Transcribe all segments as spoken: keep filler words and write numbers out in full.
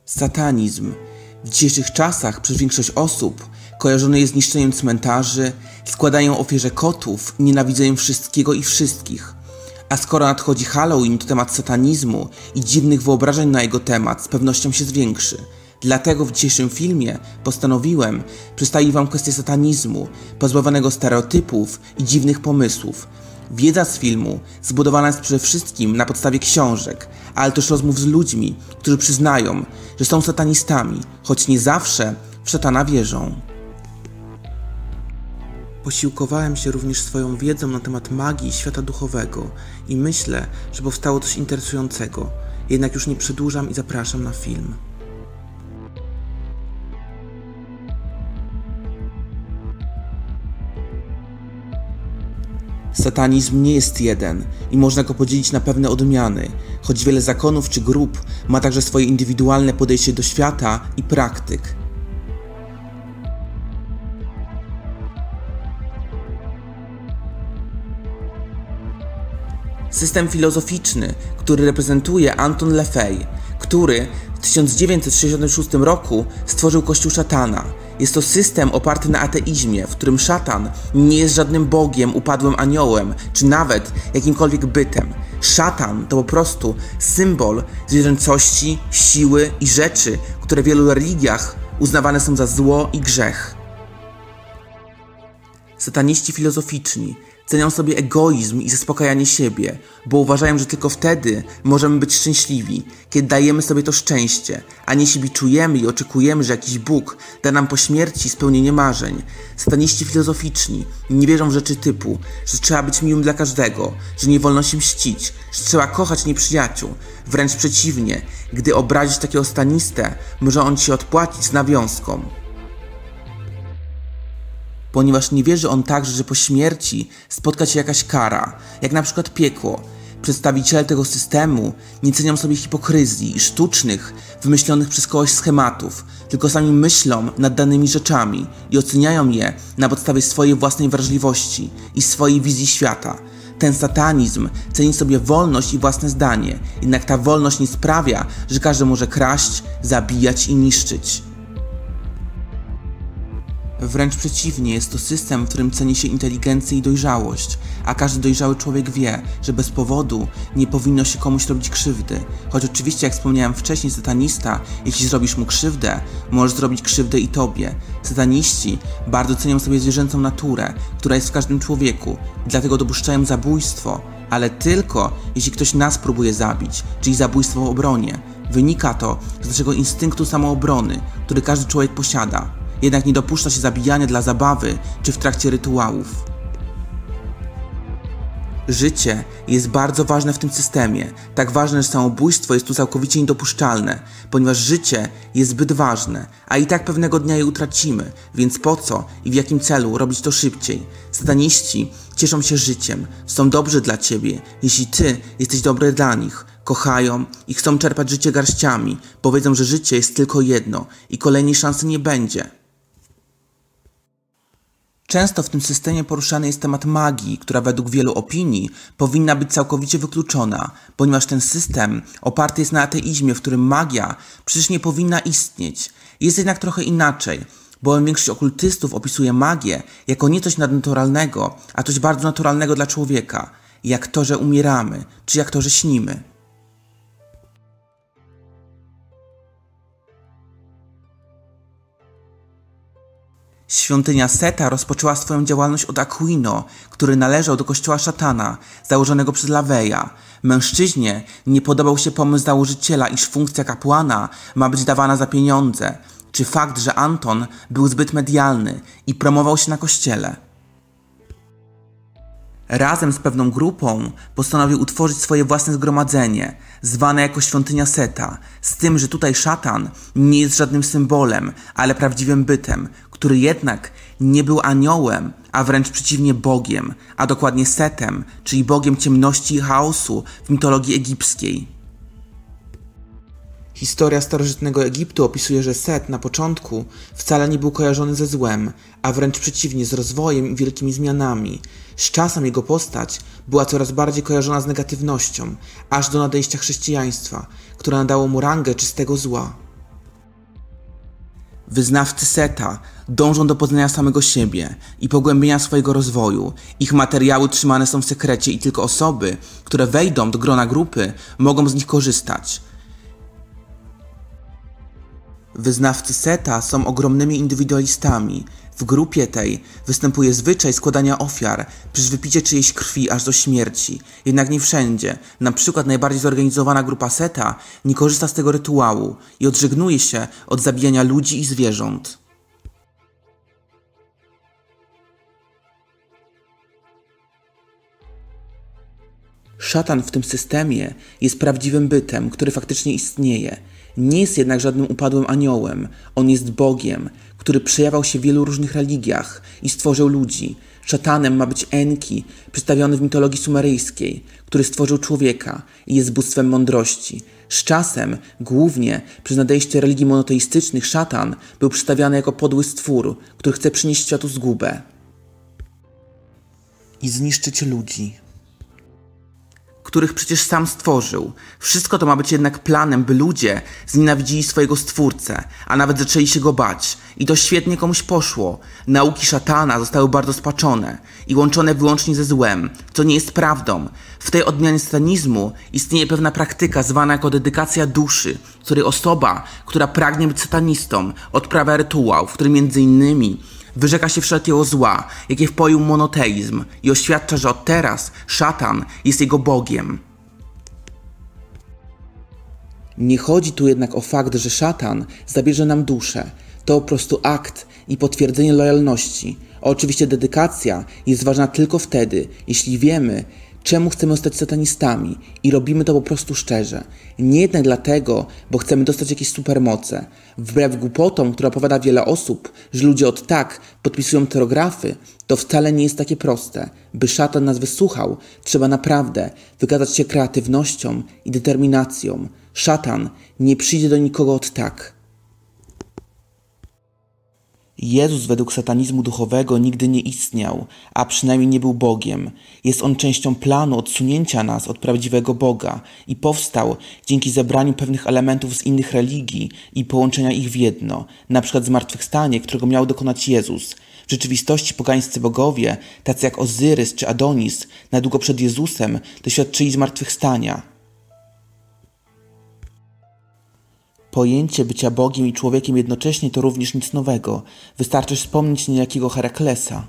Satanizm. W dzisiejszych czasach przez większość osób kojarzony jest z niszczeniem cmentarzy, składają ofierze kotów i nienawidzeniem wszystkiego i wszystkich. A skoro nadchodzi Halloween, to temat satanizmu i dziwnych wyobrażeń na jego temat z pewnością się zwiększy. Dlatego w dzisiejszym filmie postanowiłem przedstawić wam kwestię satanizmu, pozbawionego stereotypów i dziwnych pomysłów. Wiedza z filmu zbudowana jest przede wszystkim na podstawie książek, ale też rozmów z ludźmi, którzy przyznają, że są satanistami, choć nie zawsze w szatana wierzą. Posiłkowałem się również swoją wiedzą na temat magii i świata duchowego i myślę, że powstało coś interesującego. Jednak już nie przedłużam i zapraszam na film. Satanizm nie jest jeden i można go podzielić na pewne odmiany, choć wiele zakonów czy grup ma także swoje indywidualne podejście do świata i praktyk. System filozoficzny, który reprezentuje Anton LaVey, który w tysiąc dziewięćset sześćdziesiątym szóstym roku stworzył Kościół szatana. Jest to system oparty na ateizmie, w którym szatan nie jest żadnym bogiem, upadłym aniołem, czy nawet jakimkolwiek bytem. Szatan to po prostu symbol zwierzęcości, siły i rzeczy, które w wielu religiach uznawane są za zło i grzech. Sataniści filozoficzni cenią sobie egoizm i zaspokajanie siebie, bo uważają, że tylko wtedy możemy być szczęśliwi, kiedy dajemy sobie to szczęście, a nie się biczujemy i oczekujemy, że jakiś Bóg da nam po śmierci spełnienie marzeń. Sataniści filozoficzni nie wierzą w rzeczy typu, że trzeba być miłym dla każdego, że nie wolno się mścić, że trzeba kochać nieprzyjaciół. Wręcz przeciwnie, gdy obrazisz takiego satanistę, może on ci odpłacić z nawiązką. Ponieważ nie wierzy on także, że po śmierci spotka cię jakaś kara, jak na przykład piekło. Przedstawiciele tego systemu nie cenią sobie hipokryzji i sztucznych, wymyślonych przez kogoś schematów, tylko sami myślą nad danymi rzeczami i oceniają je na podstawie swojej własnej wrażliwości i swojej wizji świata. Ten satanizm ceni sobie wolność i własne zdanie, jednak ta wolność nie sprawia, że każdy może kraść, zabijać i niszczyć. Wręcz przeciwnie, jest to system, w którym ceni się inteligencję i dojrzałość, a każdy dojrzały człowiek wie, że bez powodu nie powinno się komuś robić krzywdy. Choć oczywiście, jak wspomniałem wcześniej, satanista, jeśli zrobisz mu krzywdę, możesz zrobić krzywdę i tobie. Sataniści bardzo cenią sobie zwierzęcą naturę, która jest w każdym człowieku, i dlatego dopuszczają zabójstwo, ale tylko jeśli ktoś nas próbuje zabić, czyli zabójstwo w obronie. Wynika to z naszego instynktu samoobrony, który każdy człowiek posiada. Jednak nie dopuszcza się zabijania dla zabawy czy w trakcie rytuałów. Życie jest bardzo ważne w tym systemie, tak ważne, że samobójstwo jest tu całkowicie niedopuszczalne, ponieważ życie jest zbyt ważne, a i tak pewnego dnia je utracimy, więc po co i w jakim celu robić to szybciej? Sataniści cieszą się życiem, są dobrzy dla ciebie, jeśli ty jesteś dobry dla nich. Kochają i chcą czerpać życie garściami, bo wiedzą, że życie jest tylko jedno i kolejnej szansy nie będzie. Często w tym systemie poruszany jest temat magii, która według wielu opinii powinna być całkowicie wykluczona, ponieważ ten system oparty jest na ateizmie, w którym magia przecież nie powinna istnieć. Jest jednak trochę inaczej, bowiem większość okultystów opisuje magię jako nie coś nadnaturalnego, a coś bardzo naturalnego dla człowieka, jak to, że umieramy, czy jak to, że śnimy. Świątynia Seta rozpoczęła swoją działalność od Aquino, który należał do kościoła szatana, założonego przez LaVeya. Mężczyźnie nie podobał się pomysł założyciela, iż funkcja kapłana ma być dawana za pieniądze, czy fakt, że Anton był zbyt medialny i promował się na kościele. Razem z pewną grupą postanowił utworzyć swoje własne zgromadzenie, zwane jako Świątynia Seta, z tym, że tutaj szatan nie jest żadnym symbolem, ale prawdziwym bytem, który jednak nie był aniołem, a wręcz przeciwnie Bogiem, a dokładnie Setem, czyli Bogiem ciemności i chaosu w mitologii egipskiej. Historia starożytnego Egiptu opisuje, że Set na początku wcale nie był kojarzony ze złem, a wręcz przeciwnie, z rozwojem i wielkimi zmianami. Z czasem jego postać była coraz bardziej kojarzona z negatywnością, aż do nadejścia chrześcijaństwa, które nadało mu rangę czystego zła. Wyznawcy Seta dążą do poznania samego siebie i pogłębienia swojego rozwoju. Ich materiały trzymane są w sekrecie i tylko osoby, które wejdą do grona grupy, mogą z nich korzystać. Wyznawcy Seta są ogromnymi indywidualistami. W grupie tej występuje zwyczaj składania ofiar przez wypicie czyjejś krwi aż do śmierci. Jednak nie wszędzie. Na przykład najbardziej zorganizowana grupa Seta nie korzysta z tego rytuału i odżegnuje się od zabijania ludzi i zwierząt. Szatan w tym systemie jest prawdziwym bytem, który faktycznie istnieje. Nie jest jednak żadnym upadłym aniołem. On jest Bogiem, który przejawiał się w wielu różnych religiach i stworzył ludzi. Szatanem ma być Enki, przedstawiony w mitologii sumeryjskiej, który stworzył człowieka i jest bóstwem mądrości. Z czasem, głównie przez nadejście religii monoteistycznych, szatan był przedstawiany jako podły stwór, który chce przynieść światu zgubę i zniszczyć ludzi, których przecież sam stworzył. Wszystko to ma być jednak planem, by ludzie znienawidzili swojego Stwórcę, a nawet zaczęli się go bać. I to świetnie komuś poszło. Nauki szatana zostały bardzo spaczone i łączone wyłącznie ze złem, co nie jest prawdą. W tej odmianie satanizmu istnieje pewna praktyka zwana jako dedykacja duszy, w której osoba, która pragnie być satanistą, odprawia rytuał, w którym między innymi wyrzeka się wszelkiego zła, jakie wpoił monoteizm i oświadcza, że od teraz szatan jest jego Bogiem. Nie chodzi tu jednak o fakt, że szatan zabierze nam duszę. To po prostu akt i potwierdzenie lojalności. A oczywiście dedykacja jest ważna tylko wtedy, jeśli wiemy, czemu chcemy zostać satanistami i robimy to po prostu szczerze. Nie jednak dlatego, bo chcemy dostać jakieś supermoce. Wbrew głupotom, które opowiada wiele osób, że ludzie od tak podpisują terografy, to wcale nie jest takie proste. By szatan nas wysłuchał, trzeba naprawdę wykazać się kreatywnością i determinacją. Szatan nie przyjdzie do nikogo od tak. Jezus według satanizmu duchowego nigdy nie istniał, a przynajmniej nie był Bogiem. Jest on częścią planu odsunięcia nas od prawdziwego Boga i powstał dzięki zebraniu pewnych elementów z innych religii i połączenia ich w jedno, na przykład zmartwychwstanie, którego miał dokonać Jezus. W rzeczywistości pogańscy bogowie, tacy jak Ozyrys czy Adonis, na długo przed Jezusem doświadczyli zmartwychwstania. Pojęcie bycia Bogiem i człowiekiem jednocześnie to również nic nowego. Wystarczy wspomnieć niejakiego Heraklesa.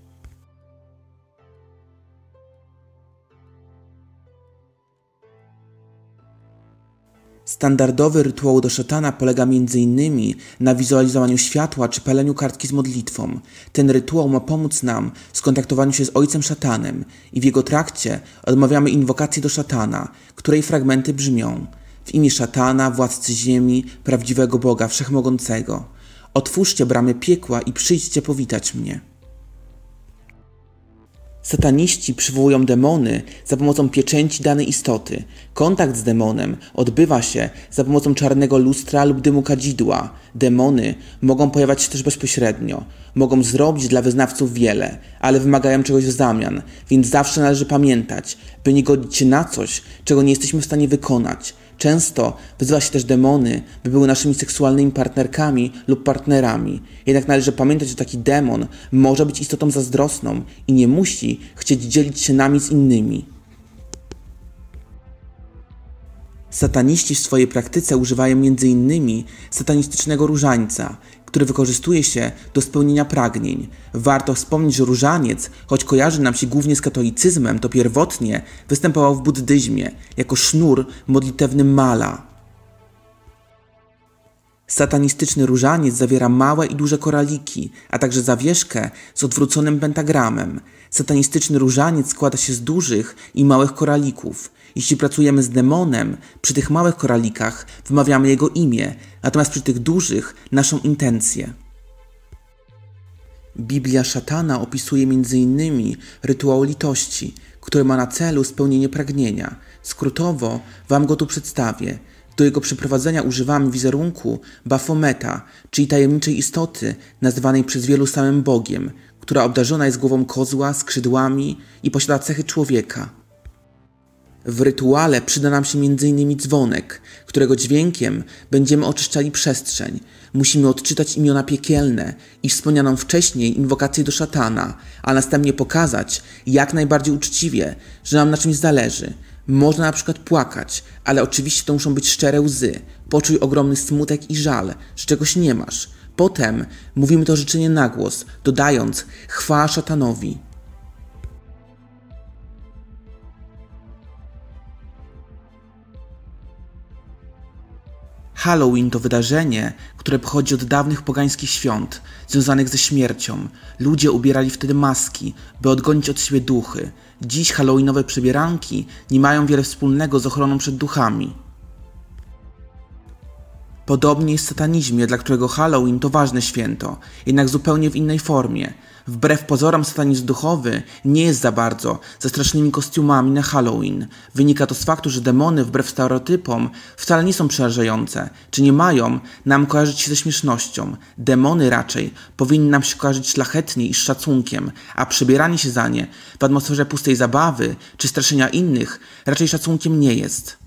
Standardowy rytuał do szatana polega między innymi na wizualizowaniu światła czy paleniu kartki z modlitwą. Ten rytuał ma pomóc nam w skontaktowaniu się z ojcem szatanem i w jego trakcie odmawiamy inwokacji do szatana, której fragmenty brzmią: w imię szatana, władcy ziemi, prawdziwego Boga Wszechmogącego, otwórzcie bramy piekła i przyjdźcie powitać mnie. Sataniści przywołują demony za pomocą pieczęci danej istoty. Kontakt z demonem odbywa się za pomocą czarnego lustra lub dymu kadzidła. Demony mogą pojawiać się też bezpośrednio. Mogą zrobić dla wyznawców wiele, ale wymagają czegoś w zamian, więc zawsze należy pamiętać, by nie godzić się na coś, czego nie jesteśmy w stanie wykonać. Często wzywa się też demony, by były naszymi seksualnymi partnerkami lub partnerami. Jednak należy pamiętać, że taki demon może być istotą zazdrosną i nie musi chcieć dzielić się nami z innymi. Sataniści w swojej praktyce używają między innymi satanistycznego różańca, który wykorzystuje się do spełnienia pragnień. Warto wspomnieć, że różaniec, choć kojarzy nam się głównie z katolicyzmem, to pierwotnie występował w buddyzmie jako sznur modlitewny mala. Satanistyczny różaniec zawiera małe i duże koraliki, a także zawieszkę z odwróconym pentagramem. Satanistyczny różaniec składa się z dużych i małych koralików. Jeśli pracujemy z demonem, przy tych małych koralikach wymawiamy jego imię, natomiast przy tych dużych naszą intencję. Biblia szatana opisuje między innymi rytuał litości, który ma na celu spełnienie pragnienia. Skrótowo wam go tu przedstawię. Do jego przeprowadzenia używamy wizerunku Bafometa, czyli tajemniczej istoty nazywanej przez wielu samym Bogiem, która obdarzona jest głową kozła, skrzydłami i posiada cechy człowieka. W rytuale przyda nam się między innymi dzwonek, którego dźwiękiem będziemy oczyszczali przestrzeń. Musimy odczytać imiona piekielne i wspomnianą wcześniej inwokację do szatana, a następnie pokazać jak najbardziej uczciwie, że nam na czymś zależy. Można na przykład płakać, ale oczywiście to muszą być szczere łzy. Poczuj ogromny smutek i żal, że czegoś nie masz. Potem mówimy to życzenie na głos, dodając chwała szatanowi. Halloween to wydarzenie, które pochodzi od dawnych pogańskich świąt, związanych ze śmiercią. Ludzie ubierali wtedy maski, by odgonić od siebie duchy. Dziś halloweenowe przebieranki nie mają wiele wspólnego z ochroną przed duchami. Podobnie jest w satanizmie, dla którego Halloween to ważne święto, jednak zupełnie w innej formie. Wbrew pozorom satanizm duchowy nie jest za bardzo ze strasznymi kostiumami na Halloween. Wynika to z faktu, że demony wbrew stereotypom wcale nie są przerażające, czy nie mają nam kojarzyć się ze śmiesznością. Demony raczej powinny nam się kojarzyć szlachetnie i z szacunkiem, a przebieranie się za nie w atmosferze pustej zabawy czy straszenia innych raczej szacunkiem nie jest.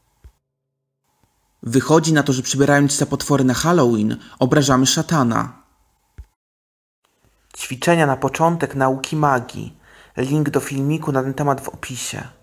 Wychodzi na to, że przybierając się za potwory na Halloween, obrażamy szatana. Ćwiczenia na początek nauki magii. Link do filmiku na ten temat w opisie.